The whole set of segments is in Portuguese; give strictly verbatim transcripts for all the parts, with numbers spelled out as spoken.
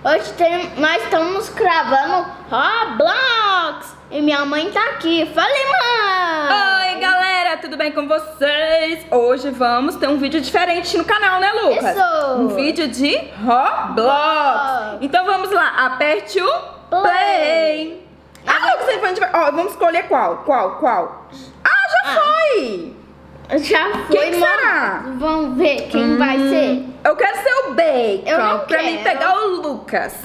Hoje tem, nós estamos gravando Roblox e minha mãe tá aqui. Fale, mãe! Oi, galera, tudo bem com vocês? Hoje vamos ter um vídeo diferente no canal, né, Lucas? Isso! Um vídeo de Roblox. Então vamos lá, aperte o play. play. Ah, Lucas, a gente vai... Ó, vamos escolher qual? Qual? Qual? Ah, já Ah. foi! Já foi, Quem que será? Vamos ver quem Hum, vai ser. Eu quero ser o Bacon, Eu não pra mim quero. pegar o Lucas.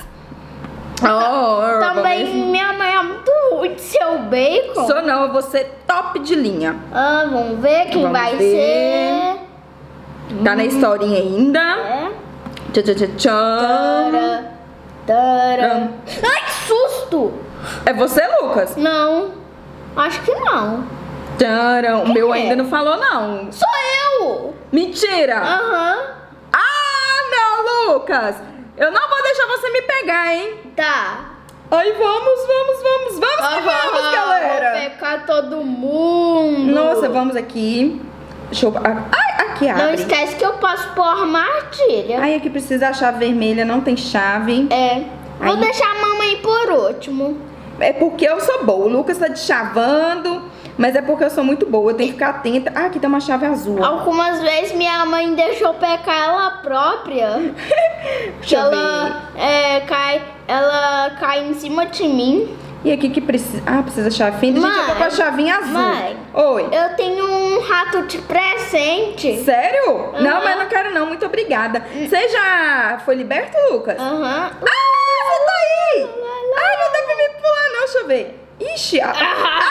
Oh, Também vamos- minha mãe é muito ruim de ser o Bacon. Sou não, eu vou ser top de linha. Ah, vamos ver quem Vamos vai ver. ser. Tá na historinha ainda. É. Tchau, tchau, tchau, tchau. Tara, tara. Ai, que susto! É você, Lucas? Não, acho que não. Tcharam. O Quem meu é? ainda não falou, não. Sou eu! Mentira! Aham. Ah, não, Lucas! Eu não vou deixar você me pegar, hein? Tá. Ai, vamos, vamos, vamos, vamos que vamos, Vou galera! pecar todo mundo. Nossa, vamos aqui. Deixa eu... Ai, aqui abre. Não esquece que eu posso pôr armadilha. Ai, aqui precisa a chave vermelha, não tem chave. É. Vou Aí. deixar a mamãe por último. É porque eu sou boa. O Lucas tá te chavando, mas é porque eu sou muito boa. Eu tenho que ficar atenta. Ah, aqui tem uma chave azul. Algumas vezes minha mãe deixou pecar ela própria. Deixa eu ela é, cai, ela cai em cima de mim. E aqui que precisa... Ah, precisa chave fenda. Gente, eu tô com a Mãe, chavinha azul. mãe. Oi. Eu tenho um rato de presente. Sério? Não, Aham. mas não quero não. Muito obrigada. Você já foi liberto, Lucas? Aham. Ah, você tá aí! Ai, não dá pra me pular não. Deixa eu ver. Ixi. Ah.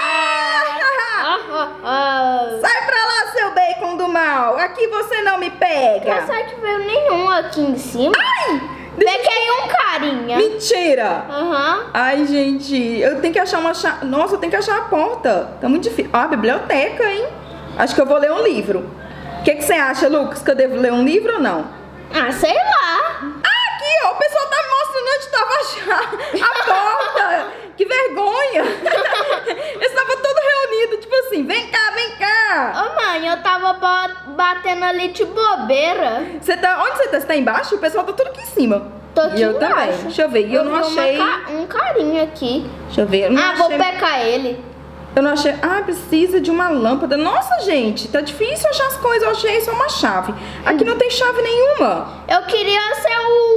Ah, ah, ah. Sai pra lá, seu bacon do mal. Aqui você não me pega. Engraçado que veio nenhum aqui em cima. Ai! Deixa eu- Peguei um carinha. Mentira! Aham. Ai, gente, eu tenho que achar uma chave. Nossa, eu tenho que achar a porta. Tá muito difícil. Ó, a biblioteca, hein? Acho que eu vou ler um livro. O que, que você acha, Lucas? Que eu devo ler um livro ou não? Ah, sei lá. Ah, aqui, ó. O pessoal tá me mostrando onde tava a chave. A porta. Que vergonha. Eles estavam todos reunidos, tipo assim, vem cá, vem cá. Ô, mãe, eu tava ba- batendo ali de bobeira. Você tá. Onde você tá? Você tá embaixo? O pessoal tá tudo aqui em cima. Tô aqui E eu embaixo. também. Deixa eu ver. E eu, não vi uma achei. ca- um carinha aqui. Deixa eu ver. Eu não Ah, vou achei... pecar ele. Eu não achei. Ah, precisa de uma lâmpada. Nossa, gente, tá difícil achar as coisas. Eu achei só uma chave. Aqui não tem chave nenhuma. Eu queria ser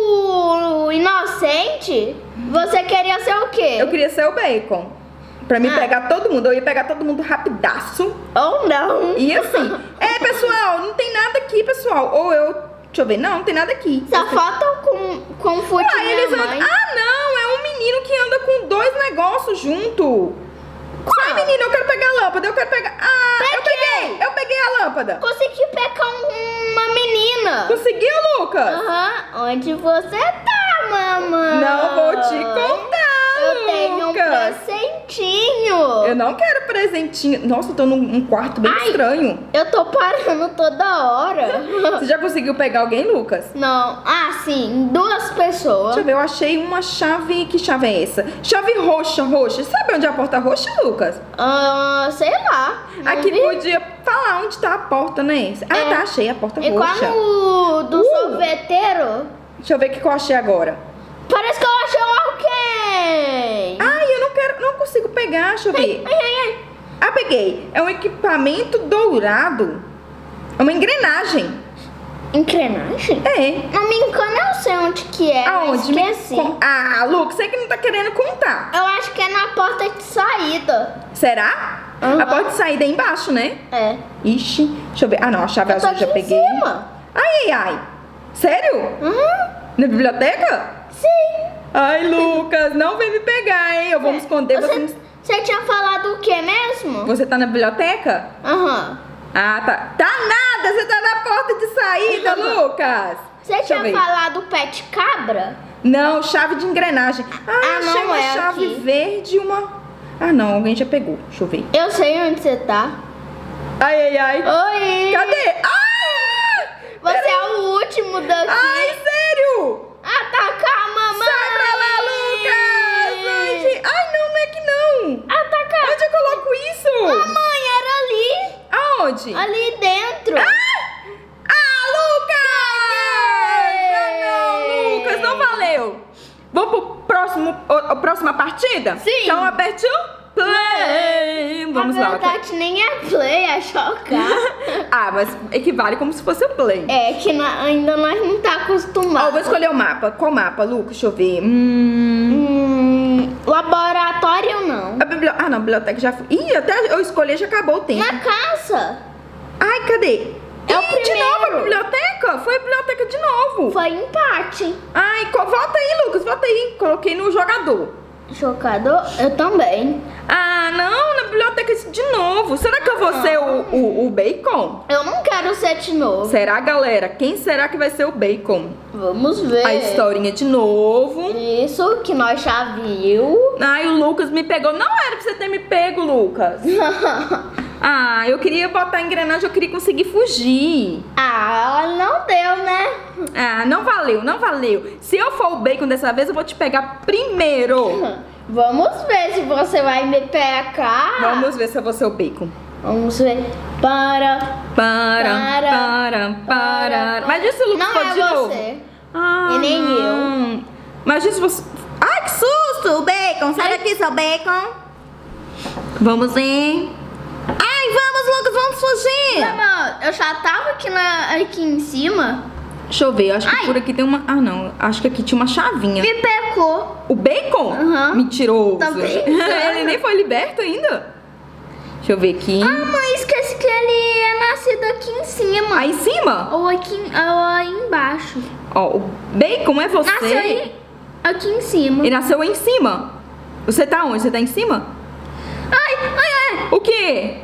o inocente. Você queria ser o quê? Eu queria ser o bacon. Pra me Ah. pegar todo mundo. Eu ia pegar todo mundo rapidaço. Ou não. E assim. É, pessoal, não tem nada aqui, pessoal. Ou eu. Deixa eu ver. Não, não tem nada aqui. Só falta com, confundir Ah, minha eles andam... mãe. ah, não. É um menino que anda com dois negócios junto. Sai, menino, eu quero pegar a lâmpada. Eu quero pegar. Ah, eu peguei. Eu peguei a lâmpada. Consegui pecar um- uma menina. Conseguiu, Lucas? Aham. Onde você tá, mamãe? Não vou te contar. Eu tenho um Lucas. presentinho. Eu não quero presentinho. Nossa, eu tô num um quarto bem Ai. estranho. Eu tô parando toda hora. Você já conseguiu pegar alguém, Lucas? Não. Ah, sim. Duas pessoas. Deixa eu ver, eu achei uma chave. Que chave é essa? Chave roxa, roxa. Sabe onde é a porta roxa, Lucas? Ah, sei lá. Não Aqui vi. podia falar onde tá a porta, né? Ah, É. tá, achei a porta Igual roxa. no do Uh. sorveteiro. Deixa eu ver o que que eu achei agora. Parece que eu achei alguém. Ai, eu não quero, não consigo pegar, deixa eu ver. Ai, ai, ai. Ah, peguei. É um equipamento dourado. É uma engrenagem. Engrenagem? É. Não me engano, eu sei onde que é. mas Aonde? Me esqueci. con- Ah, Lucas, você que não tá querendo contar. Eu acho que é na porta de saída. Será? Aham. A porta de saída é embaixo, né? É. Ixi, deixa eu ver. Ah, não, a chave Eu tô azul já aqui em peguei. cima. Ai, ai, ai. Sério? Uhum. Na biblioteca? Sim. Ai, Lucas, não vem me pegar, hein? Eu vou me esconder. Você... Você, você tinha falado o que mesmo? você tá na biblioteca? Aham. Ah, tá. Tá nada, você tá na porta de saída, Lucas. Você Deixa eu tinha ver. falado pet cabra? Não, chave de engrenagem. Ah, Ah, achei não uma é chave aqui. verde e uma... Ah, não, alguém já pegou. Deixa eu ver. Eu sei onde você tá. Ai, ai, ai. Oi. Cadê? Ah! Você Peraí. é o último daqui. Ai, sério? Atacar a mamãe. Sai pra lá, Lucas! Ai, gente. Ai, não, não é que não. Atacar. Onde eu coloco isso? Mamãe, era ali. Aonde? Ali dentro. Ah! Ah, Lucas! Ah, não, Lucas, não valeu. a próxima partida? Sim. Então aperte o play. Vamos Na lá. verdade, nem é play, é chocar. Ah, mas equivale como se fosse o play. É que na- ainda nós não tá Ó, eu acostumados. vou escolher o mapa. Qual mapa, Lucas? Deixa eu ver. Hum... Hum, laboratório não. A bibli... Ah, não, a biblioteca já foi. Ih, até eu escolhi já acabou o tempo. Na casa. Ai, cadê? É o Ih, de primeiro. novo a biblioteca? Foi a biblioteca de novo. Foi empate. Ai, co- volta aí, Lucas, volta aí. Coloquei no jogador. Jogador, eu também. Ah, não, na biblioteca de novo. Será que eu vou ser o, o, o Bacon? Eu não quero ser de novo. Será, galera? Quem será que vai ser o Bacon? Vamos ver. A historinha de novo. Isso que nós já viu. Ai, o Lucas me pegou. Não era pra você ter me pego, Lucas. Ah, eu queria botar a engrenagem, eu queria conseguir fugir. Ah, não deu, né? Ah, não valeu, não valeu. Se eu for o Bacon dessa vez, eu vou te pegar primeiro. Vamos ver se você vai me pegar. Vamos ver se eu vou ser o Bacon. Vamos ver. Para. Para, Para, para, para. para. Mas disse o Lucas Não pode é de novo. você. Ah, E nem não. Mas disse você. Ai, que susto! O Bacon, sai Ai. daqui, seu Bacon. Vamos ver. Ai, vamos, Lucas, vamos fugir. Não, eu já tava aqui, na, aqui em cima. Deixa eu ver, eu acho que Ai. por aqui tem uma. Ah, não, acho que aqui tinha uma chavinha. Me pecou. O Bacon? Aham. Mentiroso. Tá brincando. Ele nem foi liberto ainda. Deixa eu ver aqui. Ah, mãe, esqueci que ele é nascido aqui em cima. Aí em cima? Ou aqui ou aí embaixo. Ó, o Bacon é você. Nasceu aí, aqui em cima. Ele nasceu aí em cima. Você tá onde? Você tá em cima? Ai, ai, ai. O quê?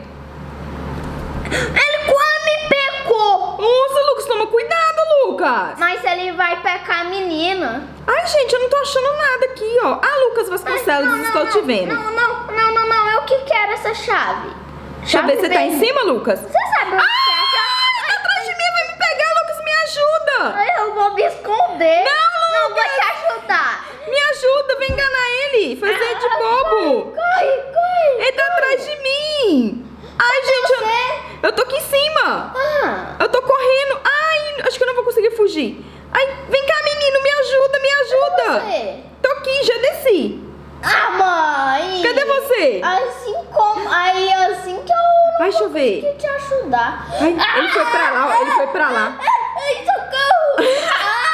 Ele quase me pecou. Nossa, Lucas, toma cuidado, Lucas. Mas ele vai pecar a menina. Ai, gente, eu não tô achando nada aqui, ó. Ah, Lucas Vasconcelos, Não, não, estou não, te vendo. Não, não, não, não, não. Eu que quero essa chave. Deixa eu ver, você tá em cima, Lucas? Você sabe onde que é a chave? Ai, atrás de mim, vai me pegar, Lucas, me ajuda. Ai, eu vou me esconder. Não, Não vou Lucas. te ajudar. Me ajuda, vem enganar ele, fazer de bobo. Corre, corre. Ele tá atrás de mim. Ai, gente, Você? eu, eu tô aqui em cima. Ah, Eu tô correndo. Ai, acho que eu não vou conseguir fugir. Ai, vem cá, menino, me ajuda, me ajuda. você? Tô aqui, já desci. Ah, mãe. Cadê você? Assim como... Aí, assim que eu não Ai, deixa eu vou ver. conseguir te ajudar. Ai, ele foi pra lá, ó, ele foi pra lá. Ai, socorro.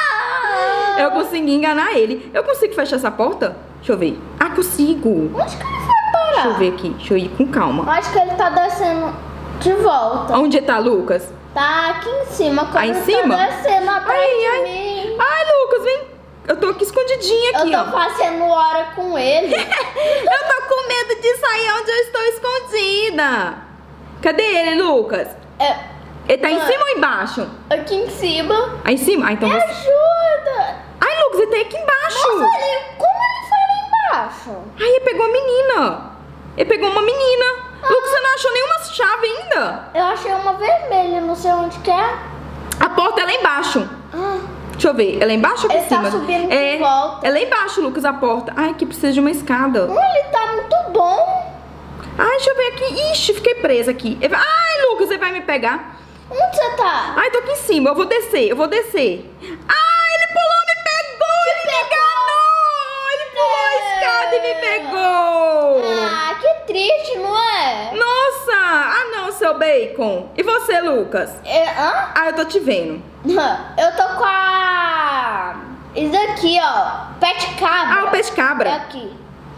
Ah. Eu consegui enganar ele. Eu consigo fechar essa porta? Deixa eu ver. Ah, consigo. Onde que ele foi parar? Deixa eu ver aqui. Deixa eu ir com calma. Acho que ele tá descendo de volta. Onde tá, Lucas? Tá aqui em cima. Quando Aí em ele cima? Tá descendo atrás Ai, de ai. mim. Ai, Lucas, vem. Eu tô aqui escondidinha aqui, Eu ó. tô fazendo hora com ele. Eu tô com medo de sair onde eu estou escondida. Cadê ele, Lucas? É, Ele tá em Ah. cima ou embaixo? aqui em cima. Aí em cima? Ah, então Me você... ajuda. Ai, Lucas, ele tá aqui embaixo. Nossa, ele, como ele foi lá embaixo? Ai, ele pegou a menina. Ele pegou uma menina. Lucas, você não achou nenhuma chave ainda? Eu achei uma vermelha, não sei onde que é. A porta é lá embaixo. Ah, Deixa eu ver. Ela é embaixo ou aqui em Ele tá cima? subindo de é, volta. É lá embaixo, Lucas, a porta. Ai, aqui precisa de uma escada. ele tá muito bom. Ai, deixa eu ver aqui. Ixi, fiquei presa aqui. Ele vai- Ai, Lucas, ele vai me pegar. Onde você tá? Ai, tô aqui em cima. Eu vou descer, eu vou descer. Ai, ele pulou, me pegou. Ele me enganou. Ele pulou a escada e me pegou. Ah, que triste, não é? Nossa. Ah, não, seu Bacon. E você, Lucas? É, hã? Ah, eu tô te vendo. Eu tô com a... Isso aqui, ó. Pet cabra. Ah, o peixe cabra. É aqui.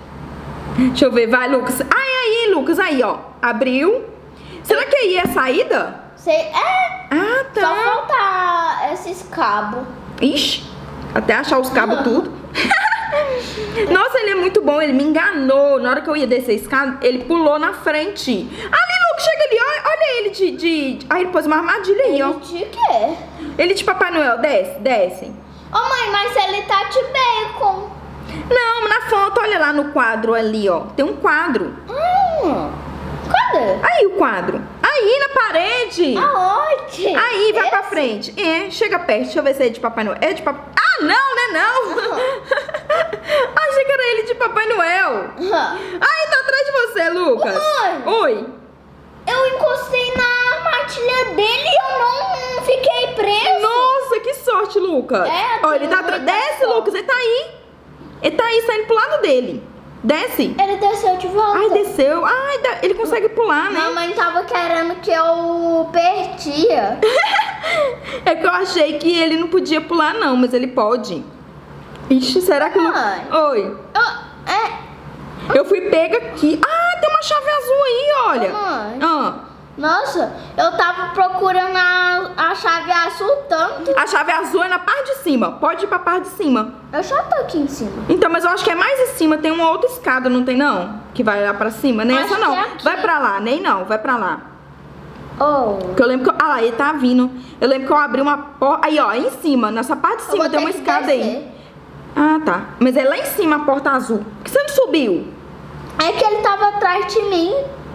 Deixa eu ver, vai, Lucas. Ai, aí, Lucas, aí, ó. Abriu. Será que aí é a saída? Sei, é, Ah, só tá. falta esses cabos. Ixi, até achar os cabos tudo. Nossa, ele é muito bom, ele me enganou. Na hora que eu ia descer a escada, ele pulou na frente. Ali, Lucas, chega ali, olha, olha ele de, de... Ai, ele pôs uma armadilha aí, ó. De quê? Ele de Papai Noel, desce, desce. Ô mãe, mas ele tá de bacon. Não, na foto, olha lá no quadro ali, ó. Tem um quadro. Hum, cadê? Aí o quadro. Aí, na parede. Aonde? Aí, vai pra Esse? frente. É, chega perto. Deixa eu ver se é de Papai Noel. É de Papai... Ah, não, né, não. Achei que era ele de Papai Noel. Hã. Aí, tá atrás de você, Lucas. Mãe. Oi. Eu encostei na armadilha dele e eu não fiquei preso. Nossa, que sorte, Lucas. É, Ó, ele tá tem atrás. muita Desce, sorte. Lucas, ele tá aí. Ele tá aí saindo pro lado dele. Desce. Ele desceu de volta. Ai, desceu. Ai, da- ele consegue pular, né? Mamãe tava querendo que eu perdia. É que eu achei que ele não podia pular, não, mas ele pode. Ixi, será que... Mãe. Oi. Eu, é, Eu fui pega aqui. Ah, tem uma chave azul aí, olha. Mãe. Ah, nossa, eu tava procurando a, a chave azul tanto. a chave azul é na parte de cima. Pode ir pra parte de cima. Eu já tô aqui em cima. Então, mas eu acho que é mais em cima. Tem uma outra escada, não tem não? Que vai lá pra cima. Nem Acho essa não. que é aqui. Vai pra lá, nem não. Vai pra lá. Oh. Porque eu lembro que eu... Ah lá, ele tá vindo. Eu lembro que eu abri uma porta... Aí, ó, em cima. Nessa parte de Eu cima vou tem ter uma que escada descer. aí. Ah, tá. Mas é lá em cima a porta azul. Por que você não subiu? É que ele tava atrás de mim.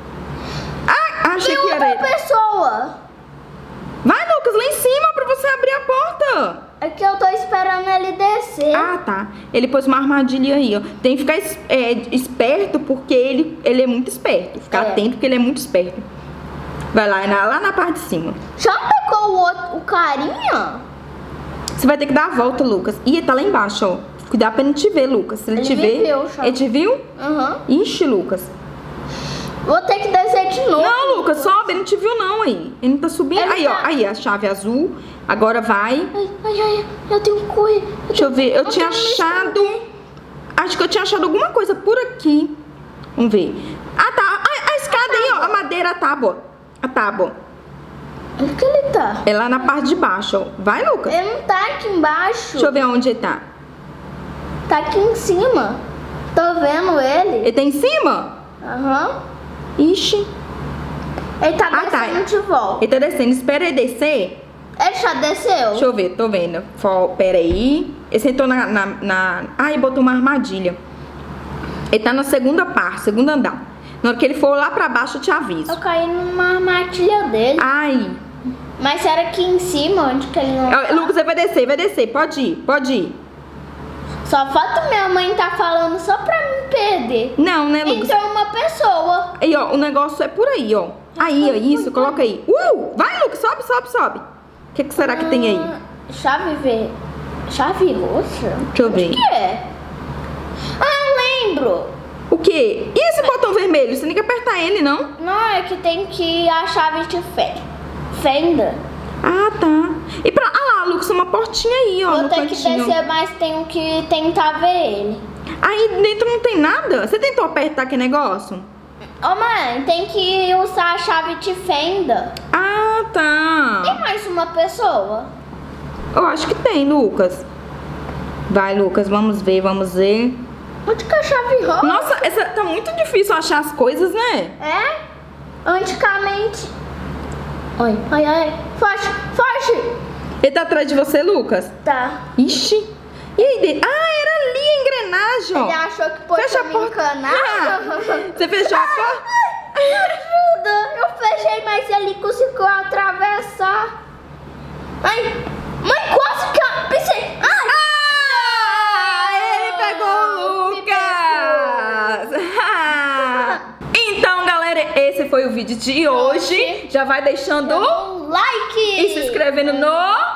Ah, achei Tem que era outra ele. pessoa. Vai, Lucas, lá em cima pra você abrir a porta. É que eu tô esperando ele descer. Ah, tá. Ele pôs uma armadilha aí, ó. Tem que ficar es- é, esperto porque ele, ele é muito esperto. Ficar É. atento porque ele é muito esperto. Vai lá, é na- lá na parte de cima. Já pegou o outro, o carinha? Você vai ter que dar a volta, Lucas. Ih, ele tá lá embaixo, ó. Cuidado pra ele te ver, Lucas. Se ele, Ele te me ver... viu, já. Ele te viu? Aham. Ixi, Lucas. Vou ter que descer de novo. Não, Lucas, sobe. Ele não te viu, não, aí. Ele não tá subindo. Ele Aí, ó. tá- Aí, a chave azul. Agora vai. Ai, ai, ai, eu tenho que correr. Deixa eu ver. Eu tinha tenho que me achado... Acho que eu tinha achado alguma coisa por aqui. Vamos ver. Ah, tá. A, a escada aí, ó. A madeira, a tábua. A tábua. Onde que ele tá? É lá na parte de baixo, ó. Vai, Lucas. Ele não tá aqui embaixo. Deixa eu ver onde ele tá. Tá aqui em cima. Tô vendo ele. Ele tá em cima? Aham. Ixi. Ele tá Ah, tá. descendo de volta. Ele tá descendo. Espera ele descer. Ele já desceu? Deixa eu ver, tô vendo. Fo- Pera aí. Ele sentou na, na, na... Ah, e botou uma armadilha. Ele tá na segunda parte, segundo andar. Na hora que ele for lá pra baixo, eu te aviso. Eu caí numa armadilha dele. Ai. Mas era aqui em cima, onde que ele não Ah, tá? Lucas, você vai descer, vai descer. Pode ir, pode ir. Só falta minha mãe tá falando só pra me perder. Não, né, Lucas? Entrou uma pessoa. Aí, ó, o negócio é por aí, ó. Aí, ó, isso, coloca aí. Uh! Vai, Lucas, sobe, sobe, sobe. O que, que será que tem aí? Ah, chave ver. Chave roxa? Deixa eu ver. O que é? Ah, lembro. O quê? E esse botão vermelho? Você nem quer apertar ele, não? Não, é que tem que a chave de fe... fenda. Ah, tá. E pra... Ah lá, Lucas, uma portinha aí, ó, Vou no ter que cantinho. descer, mas tenho que tentar ver ele. Aí dentro não tem nada? Você tentou apertar aquele negócio? Ô mãe, tem que usar a chave de fenda. Ah, tá. Tem mais uma pessoa? Eu acho que tem, Lucas. Vai, Lucas, vamos ver, vamos ver. Onde que é a chave roxa? Nossa, essa, tá muito difícil achar as coisas, né? É? Antigamente. Ai, ai, ai. Foge, foge. Ele tá atrás de você, Lucas? Tá. Ixi. E aí, de... ah, era ali a engrenagem, ó. Ele achou que pôde Fecha a me porta. encanar. Você fechou a porta? Me ajuda. Eu fechei, mas ele conseguiu atravessar. Ai, mãe, quase que eu pensei. Ai. Ah, ele pegou o Me Lucas. Então, galera, esse foi o vídeo de hoje. Já vai deixando Um like. e se inscrevendo no